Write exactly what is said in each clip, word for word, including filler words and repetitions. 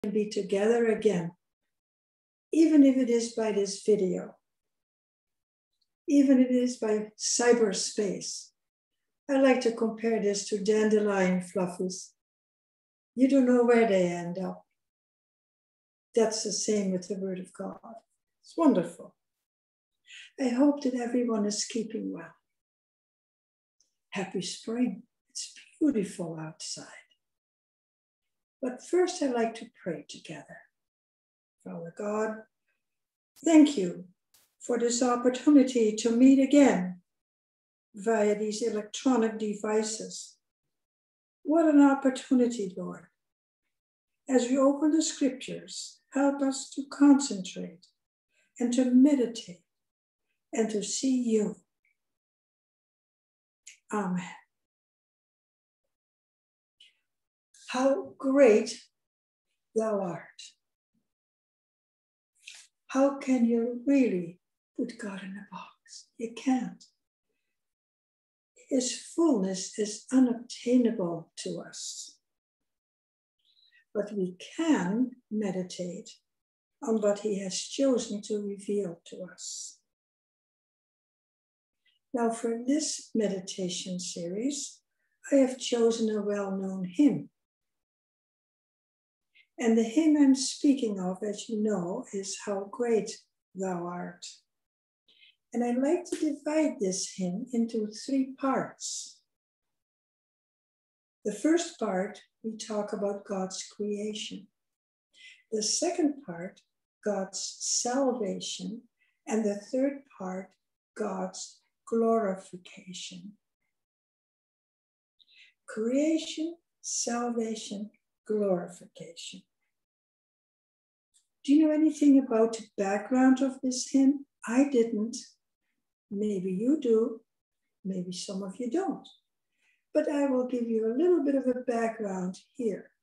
be together again, even if it is by this video, even if it is by cyberspace. I like to compare this to dandelion fluffies. You don't know where they end up. That's the same with the Word of God. It's wonderful. I hope that everyone is keeping well. Happy spring. It's beautiful outside. But first, I'd like to pray together. Father God, thank you for this opportunity to meet again via these electronic devices. What an opportunity, Lord. As we open the scriptures, help us to concentrate and to meditate and to see you. Amen. How great thou art. How can you really put God in a box? You can't. His fullness is unobtainable to us. But we can meditate on what he has chosen to reveal to us. Now, for this meditation series, I have chosen a well-known hymn. And the hymn I'm speaking of, as you know, is How Great Thou Art. And I like to divide this hymn into three parts. The first part, we talk about God's creation. The second part, God's salvation. And the third part, God's glorification. Creation, salvation, glorification. Do you know anything about the background of this hymn? I didn't. Maybe you do. Maybe some of you don't. But I will give you a little bit of a background here.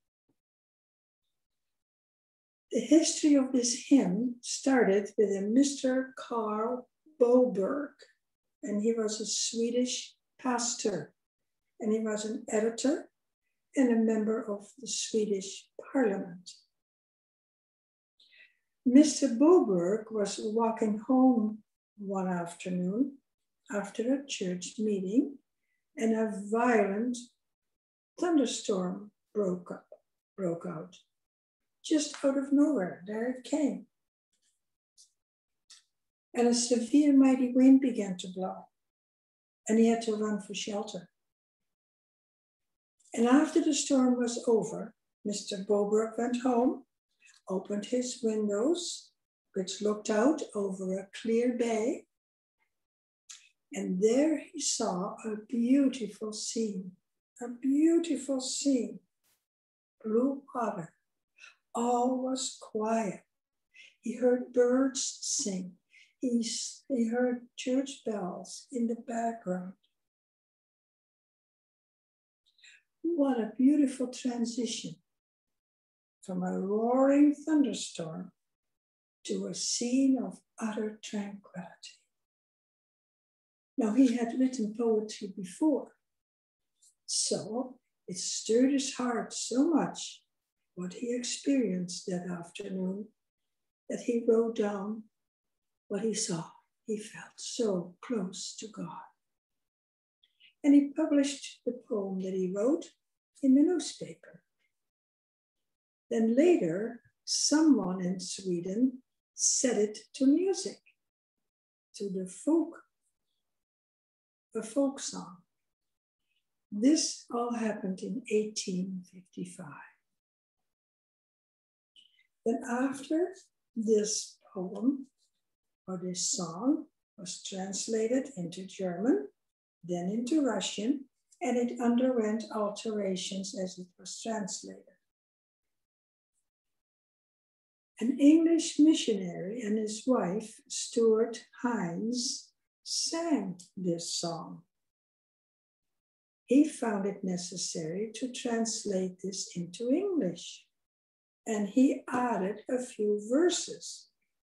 The history of this hymn started with a Mister Carl Boberg, and he was a Swedish pastor, and he was an editor and a member of the Swedish Parliament. Mister Boberg was walking home one afternoon after a church meeting, and a violent thunderstorm broke up, broke out. Just out of nowhere, there it came. And a severe, mighty wind began to blow, and he had to run for shelter. And after the storm was over, Mister Boberg went home, opened his windows, which looked out over a clear bay, and there he saw a beautiful scene, a beautiful scene, blue water. All was quiet. He heard birds sing. He, he heard church bells in the background. What a beautiful transition from a roaring thunderstorm to a scene of utter tranquility. Now, he had written poetry before, so it stirred his heart so much what he experienced that afternoon that he wrote down what he saw. He felt so close to God. And he published the poem that he wrote in the newspaper. Then later, someone in Sweden set it to music, to the folk, a folk song. This all happened in eighteen fifty-five. Then after this poem or this song was translated into German, then into Russian, and it underwent alterations as it was translated. An English missionary and his wife, Stuart Hines, sang this song. He found it necessary to translate this into English, and he added a few verses.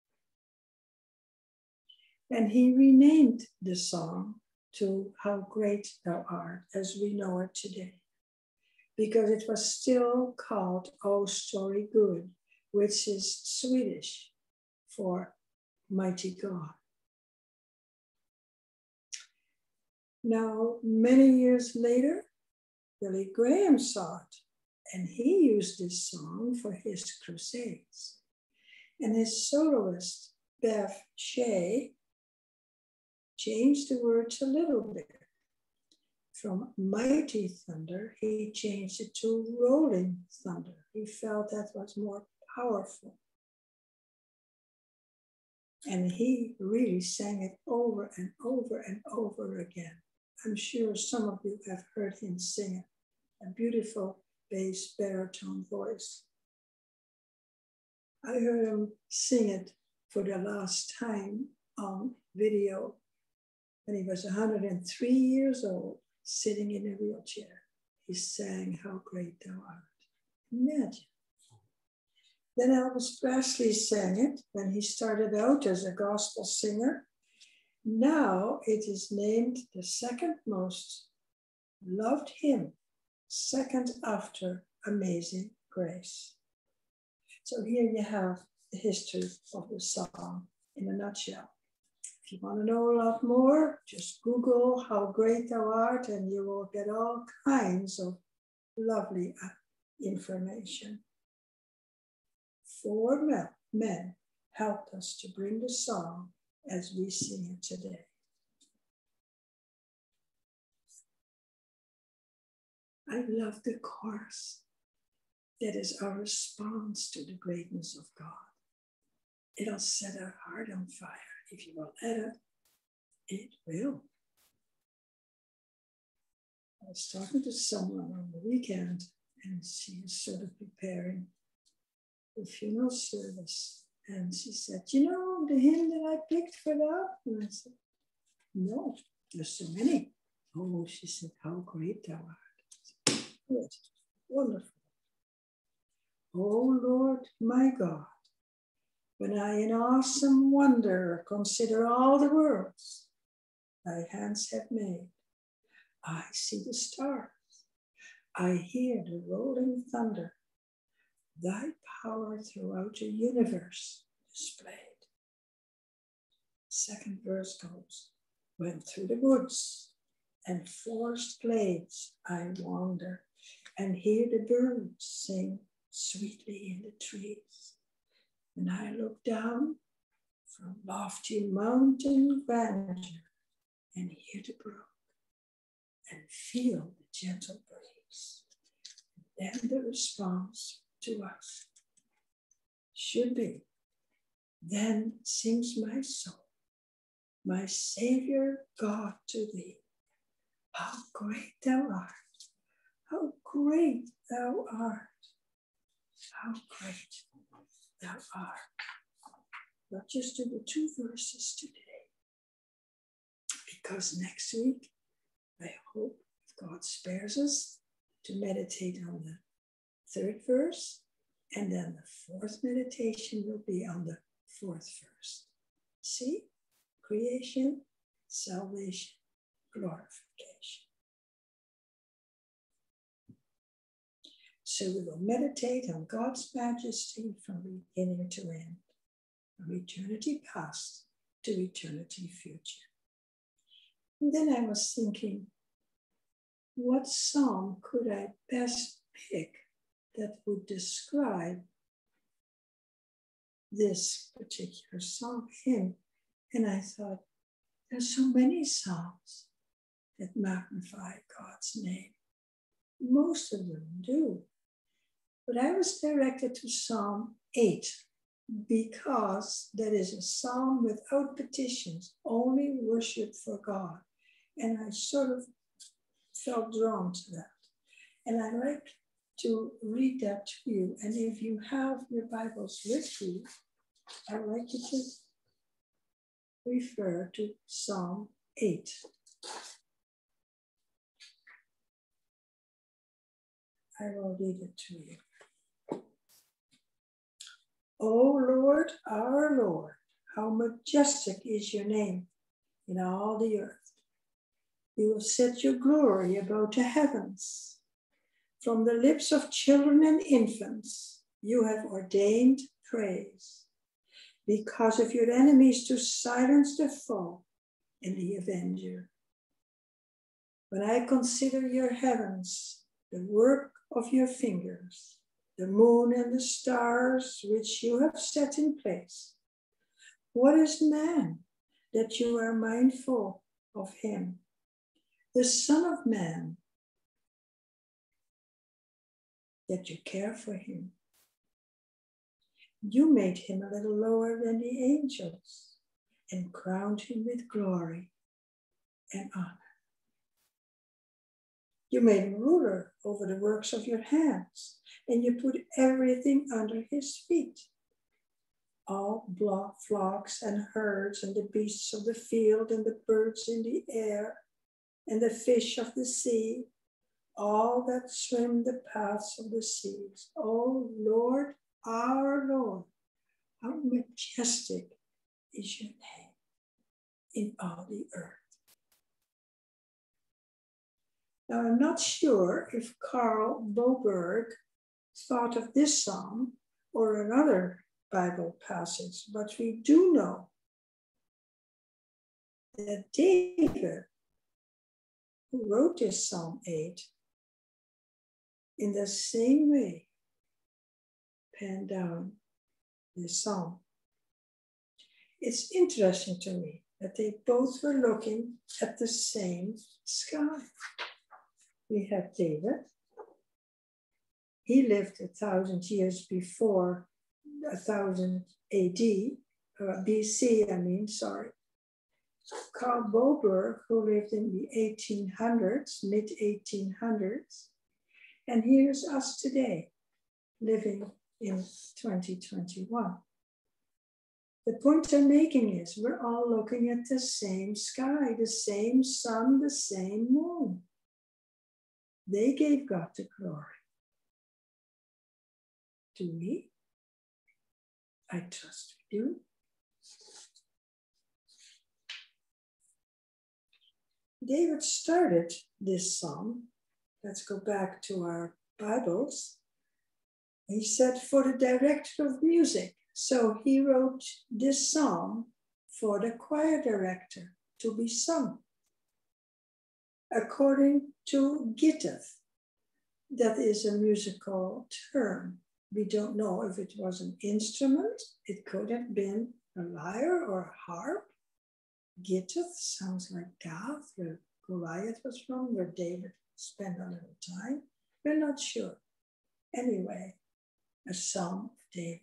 And he renamed the song to How Great Thou Art, as we know it today, because it was still called Oh Story Good, which is Swedish for mighty God. Now, many years later, Billy Graham saw it, and he used this song for his crusades. And his soloist, Bev Shea, changed the words a little bit. From mighty thunder, he changed it to rolling thunder. He felt that was more powerful. And he really sang it over and over and over again. I'm sure some of you have heard him sing it, a beautiful bass baritone voice. I heard him sing it for the last time on video when he was one hundred three years old, sitting in a wheelchair. He sang How Great Thou Art. Imagine. Then Elvis Presley sang it when he started out as a gospel singer. Now it is named the second most loved hymn, second after Amazing Grace. So here you have the history of the song in a nutshell. If you want to know a lot more, just Google How Great Thou Art and you will get all kinds of lovely information. Four men helped us to bring the song as we sing it today. I love the chorus. That is our response to the greatness of God. It'll set our heart on fire. If you will let it, it will. I was talking to someone on the weekend and she is sort of preparing the funeral service. And she said, you know the hymn that I picked for that? And I said, no, there's so many. Oh, she said, How Great Thou Art. Good, wonderful. Oh Lord, my God, when I in awesome wonder consider all the worlds thy hands have made, I see the stars, I hear the rolling thunder, thy power throughout the universe displayed. Second verse goes, went through the woods and forest glades I wander and hear the birds sing sweetly in the trees. And I look down from lofty mountain grandeur and hear the brook and feel the gentle breeze. And then the response to us should be, then sings my soul, my Savior God to thee. How great thou art, how great thou art, how great thou art. Not just do the two verses today, because next week, I hope, if God spares us, to meditate on the third verse, and then the fourth meditation will be on the fourth verse. See? Creation, salvation, glorification. So we will meditate on God's majesty from beginning to end, from eternity past to eternity future. And then I was thinking, what psalm could I best pick that would describe this particular psalm hymn? And I thought, there's so many psalms that magnify God's name. Most of them do. But I was directed to Psalm eight because that is a psalm without petitions, only worship for God. And I sort of felt drawn to that. And I like to read that to you. And if you have your Bibles with you, I'd like you to refer to Psalm eight. I will read it to you. O Lord, our Lord, how majestic is your name in all the earth. You have set your glory above the heavens. From the lips of children and infants, You have ordained praise because of your enemies to silence the foe and the avenger. When I consider your heavens, the work of your fingers, the moon and the stars which you have set in place, what is man that you are mindful of him? The Son of Man, that you care for him. You made him a little lower than the angels and crowned him with glory and honor. You made him ruler over the works of your hands, and you put everything under his feet. All flocks and herds and the beasts of the field and the birds in the air and the fish of the sea, all that swim the paths of the seas. O Lord, our Lord, how majestic is your name in all the earth. Now, I'm not sure if Carl Boberg thought of this psalm or another Bible passage, but we do know that David, who wrote this Psalm eight, in the same way penned down this psalm. It's interesting to me that they both were looking at the same sky. We have David. He lived a thousand years before a thousand A D, uh, B C, I mean, sorry. Carl Boberg, who lived in the eighteen hundreds, mid eighteen hundreds, and here's us today, living in twenty twenty-one. The point I'm making is we're all looking at the same sky, the same sun, the same moon. They gave God the glory. Do we? I trust we do. David started this psalm. Let's go back to our Bibles. He said, for the director of music. So he wrote this psalm for the choir director to be sung. According to Gittith, that is a musical term. We don't know if it was an instrument. It could have been a lyre or a harp. Gittith sounds like Gath, where Goliath was from, where David spent a little time. We're not sure. Anyway, a psalm of David.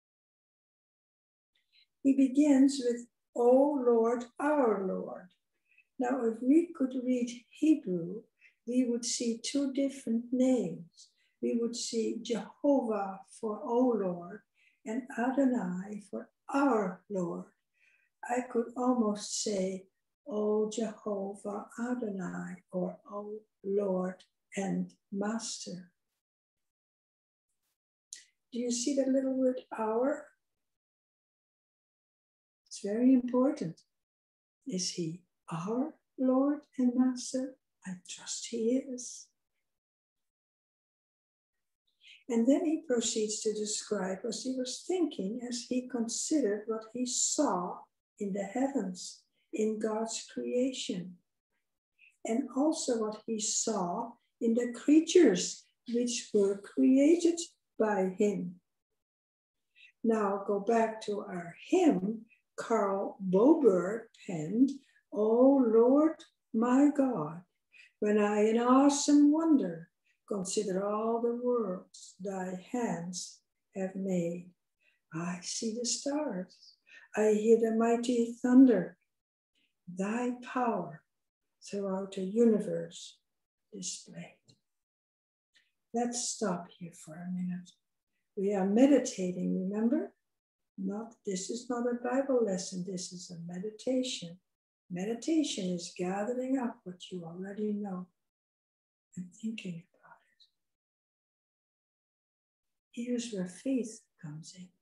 He begins with, O Lord, our Lord. Now, if we could read Hebrew, we would see two different names. We would see Jehovah for O Lord and Adonai for our Lord. I could almost say, O Jehovah Adonai, or O Lord and Master. Do you see that little word our? It's very important. Is he our Lord and Master? I trust he is. And then he proceeds to describe what he was thinking as he considered what he saw in the heavens, in God's creation, and also what he saw in the creatures which were created by him. Now go back to our hymn. Carl Boberg penned, O Lord my God, when I in awesome wonder consider all the worlds thy hands have made. I see the stars, I hear the mighty thunder, thy power throughout the universe displayed. Let's stop here for a minute. We are meditating, remember? Not, this is not a Bible lesson, this is a meditation. Meditation is gathering up what you already know and thinking about it. Here's where faith comes in.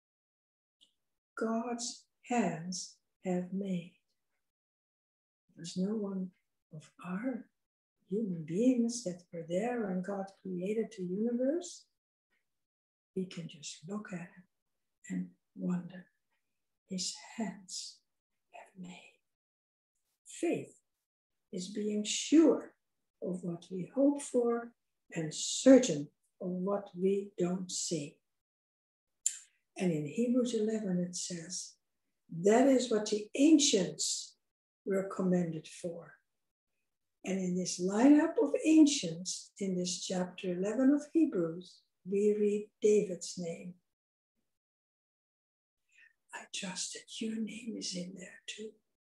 God's hands have made. There's no one of our human beings that were there when God created the universe. we can just look at him and wonder. His hands have made. Faith is being sure of what we hope for and certain of what we don't see. And in Hebrews eleven it says, that is what the ancients were commended for. And in this lineup of ancients, in this chapter eleven of Hebrews, we read David's name. I trust that your name is in there too.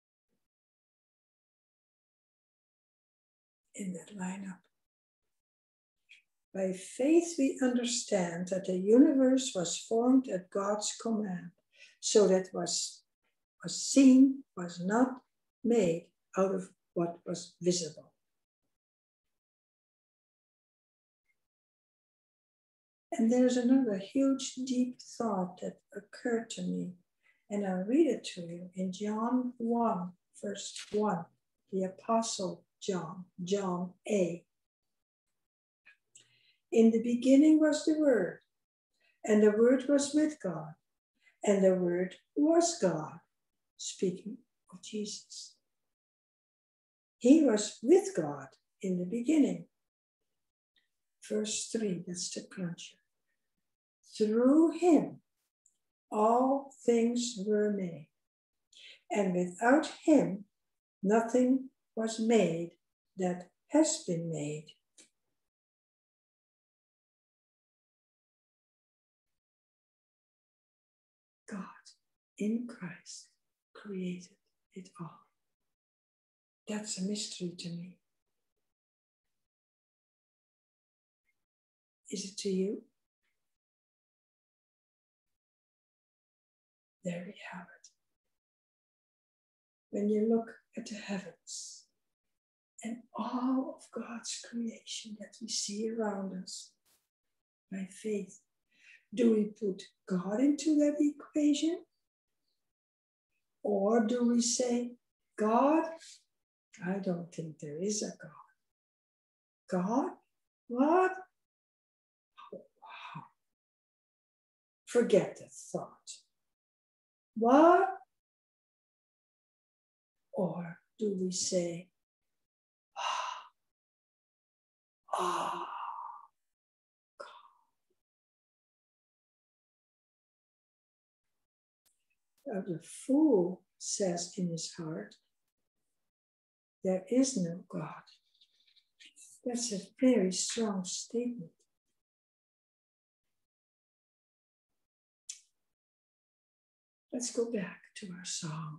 In that lineup. By faith we understand that the universe was formed at God's command, so that was, was seen was not made out of what was visible. And there's another huge, deep thought that occurred to me, and I'll read it to you in John one, verse one, the Apostle John, John A. In the beginning was the Word, and the Word was with God, and the Word was God, speaking of Jesus. He was with God in the beginning. Verse three, that's the cruncher. Through him, all things were made, and without him, nothing was made that has been made. God in Christ created it all. That's a mystery to me. Is it to you? There we have it. When you look at the heavens and all of God's creation that we see around us by faith, do we put God into that equation? Or do we say, God, I don't think there is a God. God? What? Oh, wow. Forget that thought. What? Or do we say, ah, ah, God. The fool says in his heart, there is no God. That's a very strong statement. Let's go back to our song.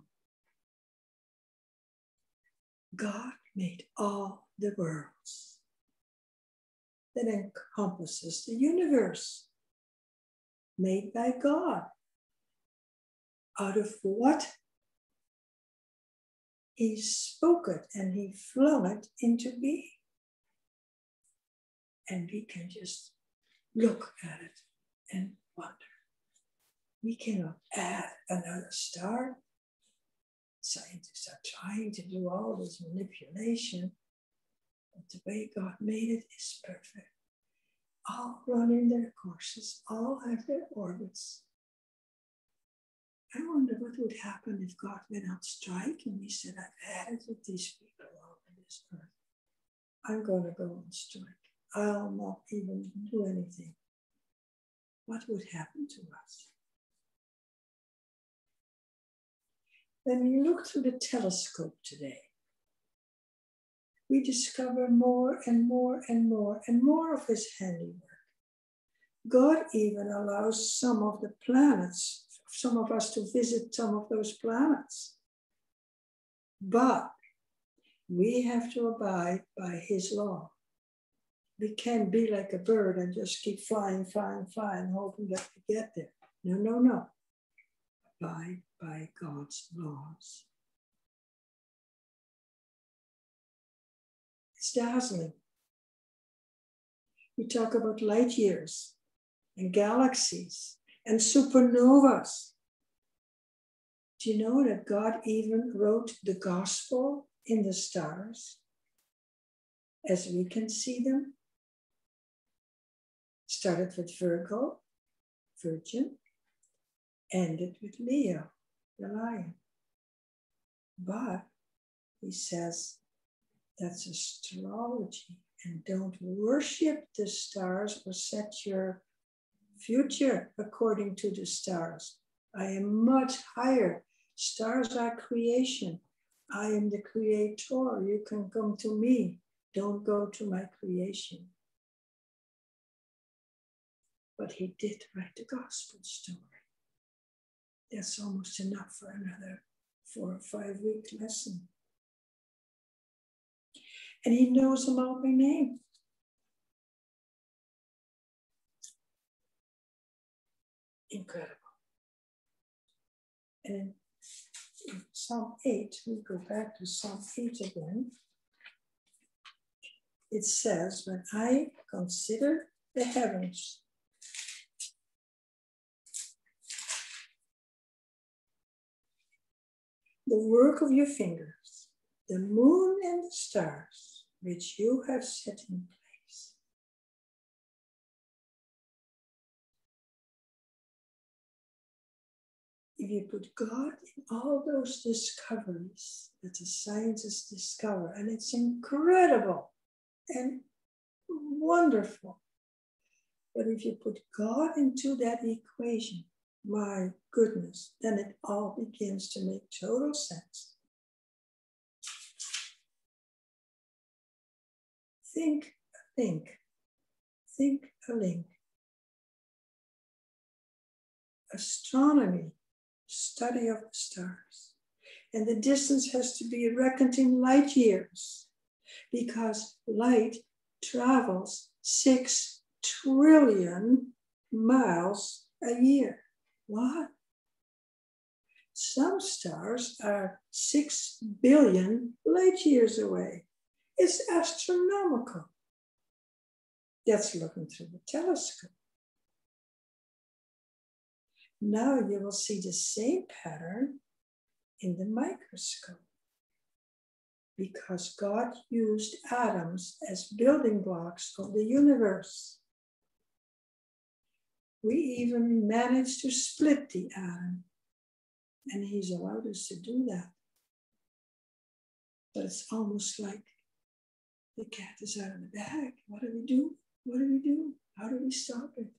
God made all the worlds. That encompasses the universe, made by God. Out of what? He spoke it and he flung it into being. And we can just look at it and wonder. We cannot add another star. Scientists are trying to do all this manipulation, but the way God made it is perfect. All run in their courses, all have their orbits. I wonder what would happen if God went on strike and he said, I've had it with these people all over this earth. I'm going to go on strike. I'll not even do anything. What would happen to us? When we look through the telescope today, we discover more and more and more and more of his handiwork. God even allows some of the planets, some of us to visit some of those planets. But we have to abide by his law. We can't be like a bird and just keep flying, flying, flying, hoping that we get there. No, no, no. Abide by God's laws. It's dazzling. We talk about light years and galaxies and supernovas. Do you know that God even wrote the gospel in the stars as we can see them? Started with Virgo, Virgin, ended with Leo, the lion. But he says that's astrology, and don't worship the stars or set your future according to the stars. I am much higher. Stars are creation. I am the creator. You can come to me. Don't go to my creation. But he did write the gospel story. That's almost enough for another four or five week lesson. And he knows them all by name. Incredible. And in Psalm eight, we go back to Psalm eight again. It says, when I consider the heavens, the work of your fingers, the moon and the stars, which you have set in place. If you put God in all those discoveries that the scientists discover, and it's incredible and wonderful, but if you put God into that equation, my goodness, then it all begins to make total sense. Think a link. Think a link. Astronomy, study of the stars. And the distance has to be reckoned in light years, because light travels six trillion miles a year. What? Some stars are six billion light years away. It's astronomical. That's looking through the telescope. Now you will see the same pattern in the microscope, because God used atoms as building blocks of the universe. We even managed to split the atom, and he's allowed us to do that. But it's almost like the cat is out of the bag. What do we do? What do we do? How do we stop it?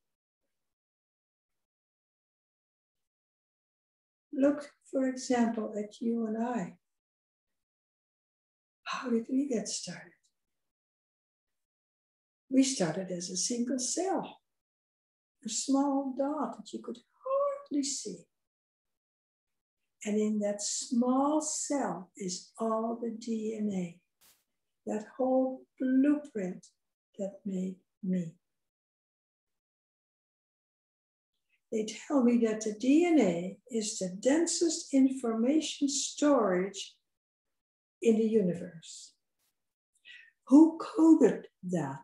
Look, for example, at you and I. How did we get started? We started as a single cell, a small dot that you could hardly see. And in that small cell is all the D N A, that whole blueprint that made me. They tell me that the D N A is the densest information storage in the universe. Who coded that?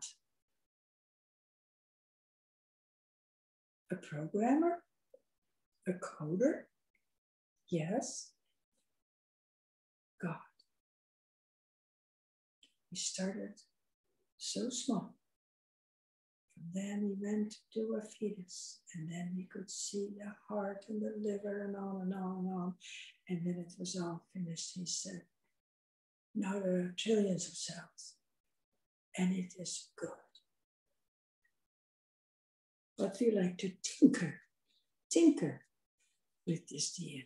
A programmer? A coder? Yes. God. We started so small. And then we went to a fetus, and then we could see the heart and the liver and on and on and on. And when it was all finished, he said, now there are trillions of cells, and it is good. But we like to tinker, tinker with this D N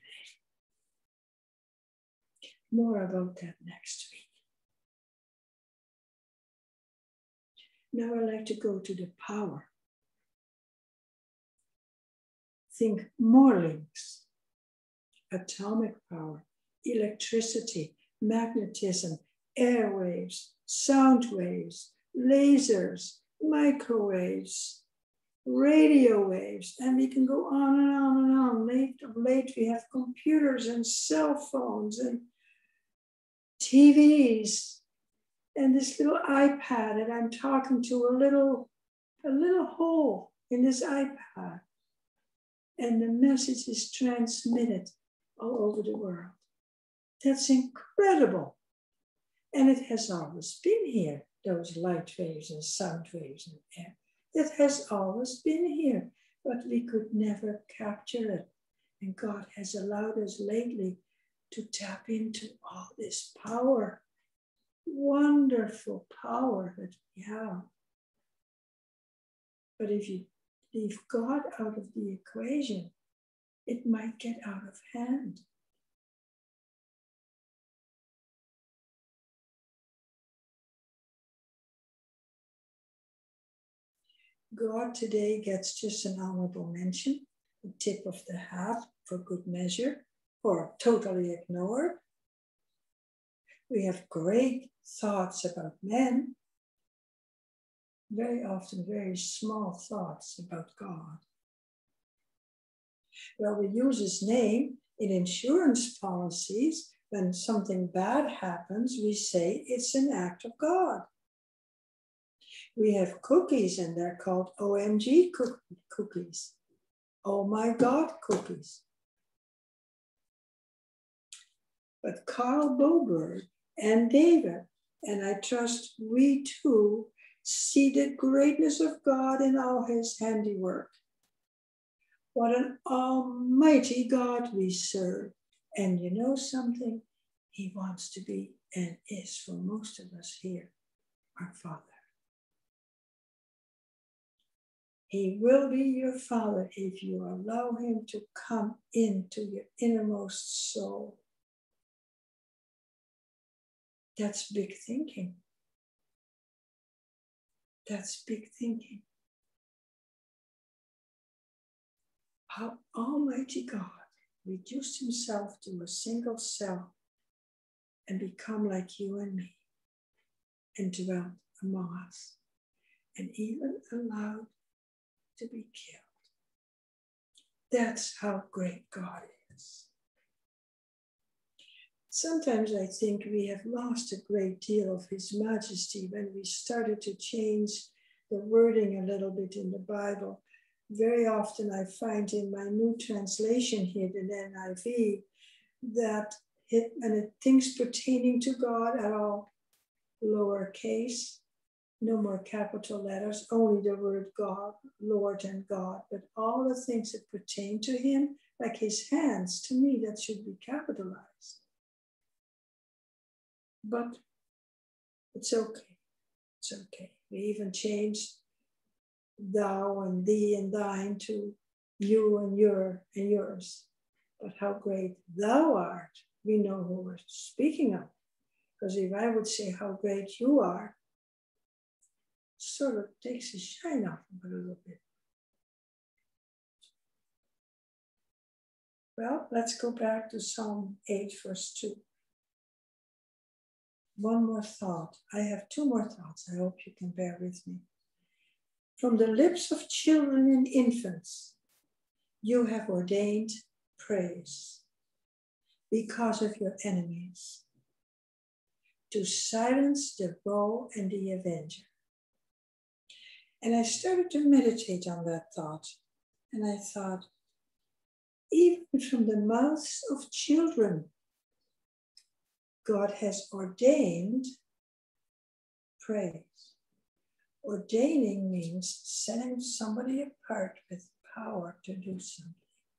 A. More about that next week. Now I like to go to the power. Think more links. Atomic power, electricity, magnetism, airwaves, sound waves, lasers, microwaves, radio waves, and we can go on and on and on. Late of late, we have computers and cell phones and T Vs. And this little iPad, and I'm talking to a little, a little hole in this iPad. And the message is transmitted all over the world. That's incredible. And it has always been here, those light waves and sound waves and air. It has always been here. but we could never capture it. And God has allowed us lately to tap into all this power, wonderful power that we have. But if you leave God out of the equation, it might get out of hand. God today gets just an honorable mention, a tip of the hat for good measure, or totally ignored. We have great thoughts about men, very often very small thoughts about God. Well, we use his name in insurance policies. When something bad happens, we say it's an act of God. We have cookies and they're called O M G cookies. Oh my God cookies. But Carl Boberg and David, and I trust we too, see the greatness of God in all his handiwork. What an almighty God we serve. And you know something? He wants to be and is for most of us here, our Father. He will be your Father if you allow him to come into your innermost soul. That's big thinking. That's big thinking. How Almighty God reduced himself to a single cell and become like you and me and dwelt among us and even allowed to be killed. That's how great God is. Sometimes I think we have lost a great deal of his majesty when we started to change the wording a little bit in the Bible. Very often I find in my new translation here, the N I V, that it, and it, things pertaining to God are all lowercase, no more capital letters, only the word God, Lord and God, but all the things that pertain to him, like his hands, to me that should be capitalized. But it's okay, it's okay. We even changed thou and thee and thine to you and your and yours. But how great thou art, we know who we're speaking of. Because if I would say how great you are, sort of takes the shine off a little bit. Well, let's go back to Psalm eight, verse two. One more thought. I have two more thoughts. I hope you can bear with me. From the lips of children and infants, you have ordained praise because of your enemies, to silence the foe and the avenger. And I started to meditate on that thought. And I thought, even from the mouths of children, God has ordained praise. Ordaining means setting somebody apart with power to do something.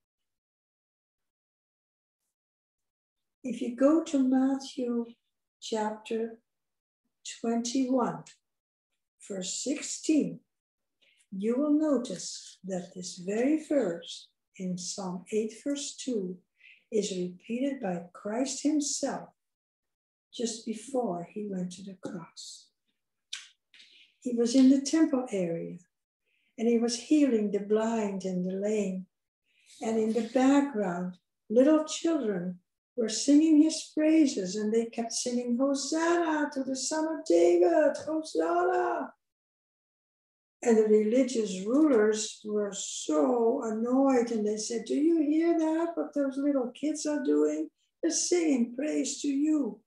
If you go to Matthew chapter twenty-one, verse sixteen, you will notice that this very verse in Psalm eight, verse two, is repeated by Christ himself just before he went to the cross. He was in the temple area and he was healing the blind and the lame. And in the background, little children were singing his praises and they kept singing, Hosanna to the Son of David, Hosanna. And the religious rulers were so annoyed and they said, do you hear that? What those little kids are doing? They're singing praise to you.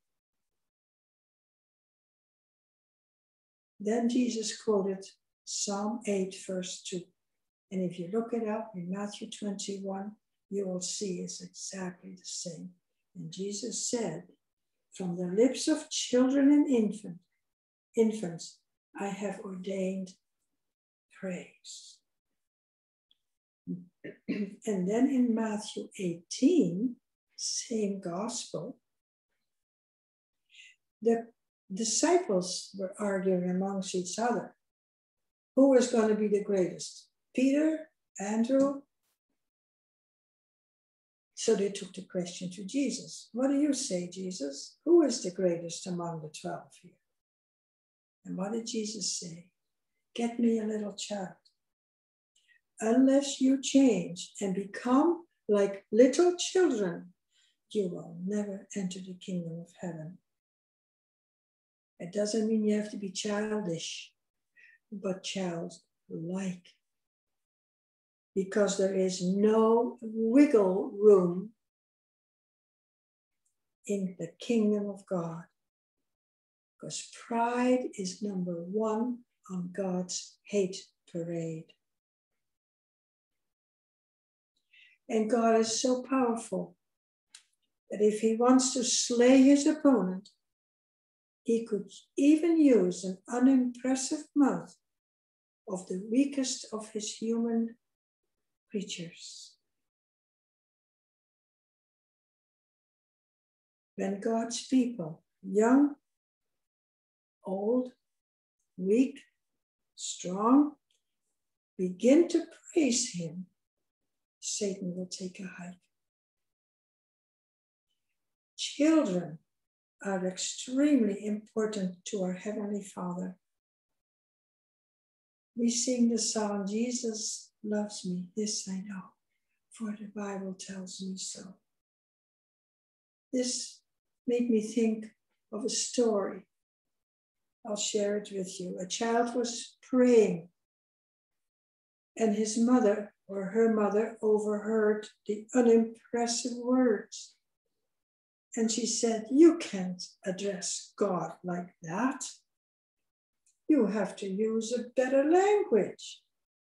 Then Jesus quoted Psalm eight, verse two. And if you look it up in Matthew twenty-one, you will see it's exactly the same. And Jesus said, from the lips of children and infant, infants, I have ordained praise. And then in Matthew eighteen, same gospel, the disciples were arguing amongst each other. Who was going to be the greatest? Peter, Andrew? So they took the question to Jesus. What do you say, Jesus? Who is the greatest among the twelve here? And what did Jesus say? Get me a little child. Unless you change and become like little children, you will never enter the kingdom of heaven. It doesn't mean you have to be childish, but childlike. Because there is no wiggle room in the kingdom of God. Because pride is number one on God's hate parade. And God is so powerful that if he wants to slay his opponent, he could even use an unimpressive mouth of the weakest of his human creatures. When God's people, young, old, weak, strong, begin to praise him, Satan will take a hike. Children are extremely important to our Heavenly Father. We sing the song, Jesus loves me, this I know, for the Bible tells me so. This made me think of a story. I'll share it with you. A child was praying, and his mother or her mother overheard the unimpressive words. And she said, you can't address God like that. You have to use a better language.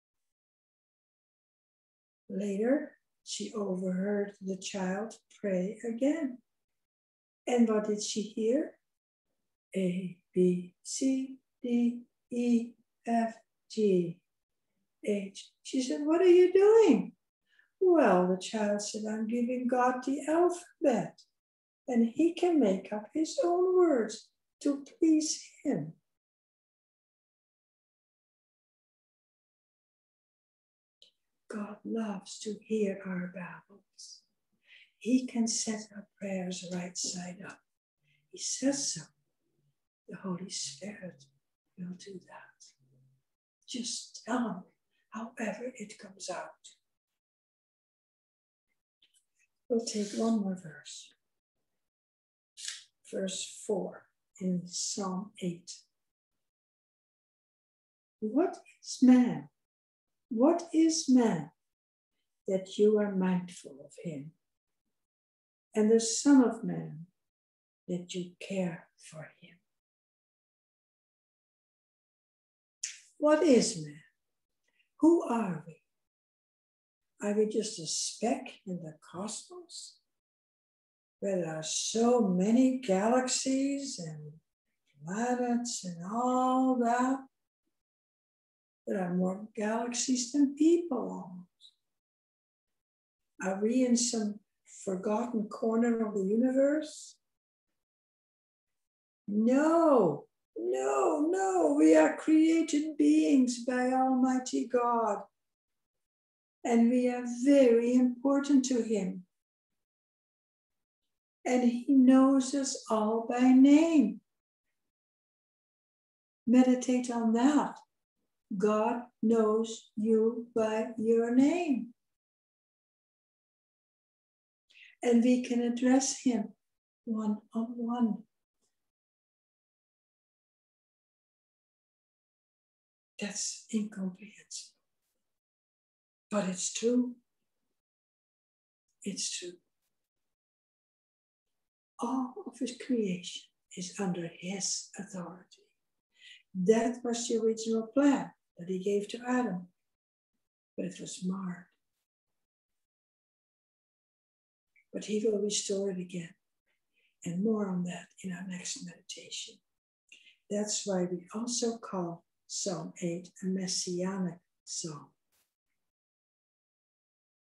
Later, she overheard the child pray again. And what did she hear? A, B, C, D, E, F, G, H. She said, what are you doing? Well, the child said, I'm giving God the alphabet, and he can make up his own words to please him. God loves to hear our babbles. He can set our prayers right side up. He says so. The Holy Spirit will do that. Just tell him however it comes out. We'll take one more verse. Verse four in Psalm eight. What is man? What is man that you are mindful of him? And the Son of Man that you care for him? What is man? Who are we? Are we just a speck in the cosmos? Where there are so many galaxies and planets and all that? There are more galaxies than people almost. Are we in some forgotten corner of the universe? No, no, no. We are created beings by Almighty God. And we are very important to him. And he knows us all by name. Meditate on that. God knows you by your name. And we can address him one on one. That's incomprehensible. But it's true. It's true. All of his creation is under his authority. That was the original plan that he gave to Adam. But it was marred. But he will restore it again. And more on that in our next meditation. That's why we also call Psalm eight a messianic psalm.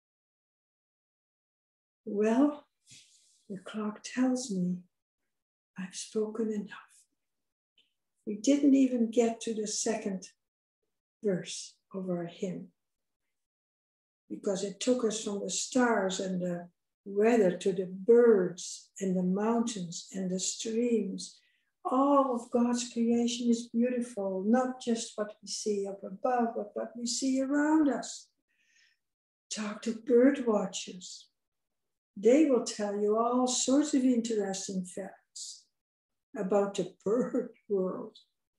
Well, the clock tells me I've spoken enough. We didn't even get to the second verse of our hymn, because it took us from the stars and the weather to the birds and the mountains and the streams. All of God's creation is beautiful, not just what we see up above, but what we see around us. Talk to bird watchers. They will tell you all sorts of interesting facts about the bird world.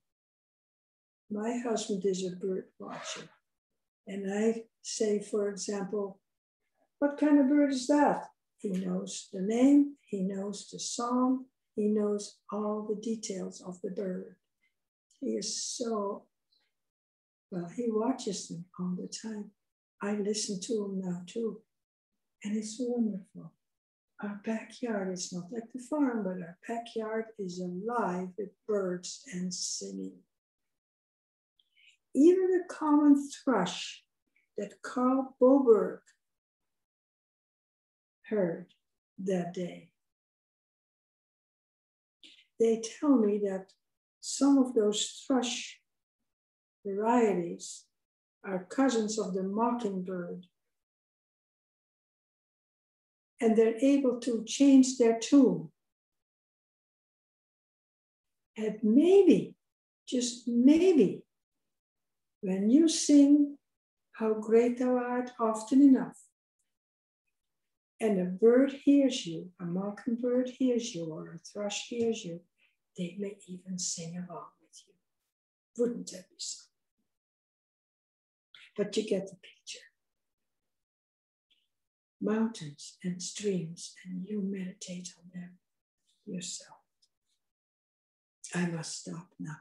My husband is a bird watcher. And I say, for example, what kind of bird is that? He knows the name, he knows the song, he knows all the details of the bird. He is so, well, he watches them all the time. I listen to him now too. And it's wonderful. Our backyard is not like the farm, but our backyard is alive with birds and singing. Even the common thrush that Carl Boberg heard that day. They tell me that some of those thrush varieties are cousins of the mockingbird. And they're able to change their tune. And maybe, just maybe, when you sing How Great Thou Art often enough, and a bird hears you, a mockingbird hears you, or a thrush hears you, they may even sing along with you. Wouldn't that be so? But you get the picture. Mountains and streams, and you meditate on them yourself. I must stop now.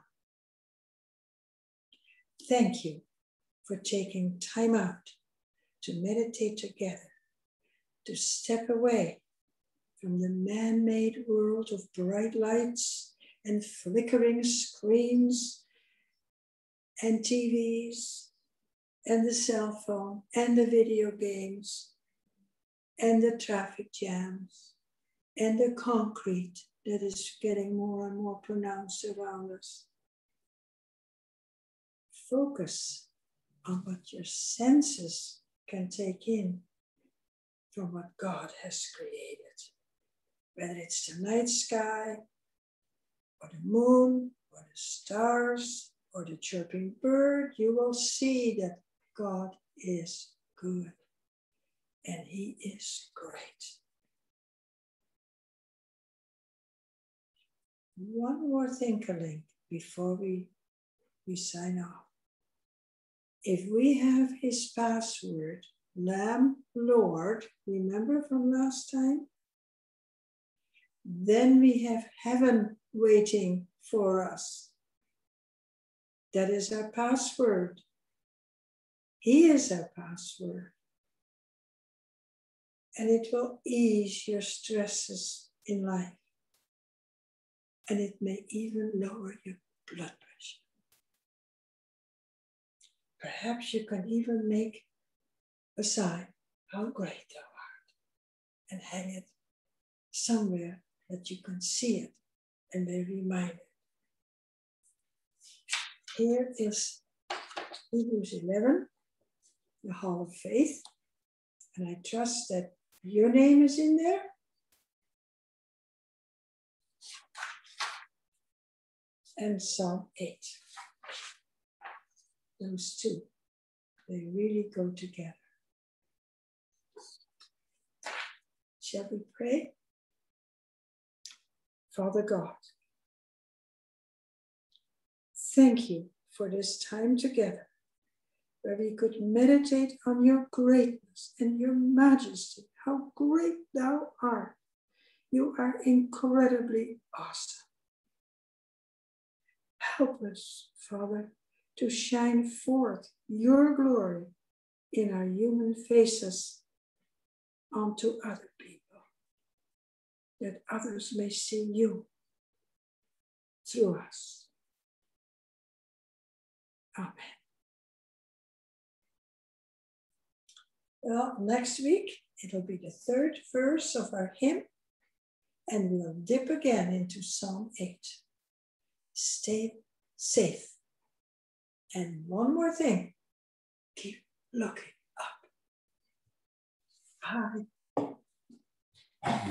Thank you for taking time out to meditate together, to step away from the man-made world of bright lights and flickering screens and T Vs and the cell phone and the video games and the traffic jams and the concrete that is getting more and more pronounced around us. Focus on what your senses can take in from what God has created. Whether it's the night sky, or the moon, or the stars, or the chirping bird, you will see that God is good. And He is great. One more thing, Kaling, before we, we sign off. If we have His password, Lamb Lord, remember from last time? Then we have heaven waiting for us. That is our password. He is our password. And it will ease your stresses in life. And it may even lower your blood pressure. Perhaps you can even make a sign, how great thou art, and hang it somewhere that you can see it and be reminded. Here is Hebrews eleven, the Hall of Faith, and I trust that your name is in there. And Psalm eight. Those two, they really go together. Shall we pray? Father God, thank you for this time together where we could meditate on your greatness and your majesty, how great thou art. You are incredibly awesome. Help us, Father, to shine forth your glory in our human faces onto other people, that others may see you through us. Amen. Well, next week It'll be the third verse of our hymn, and we'll dip again into Psalm eight. Stay safe. And one more thing, keep looking up. Bye.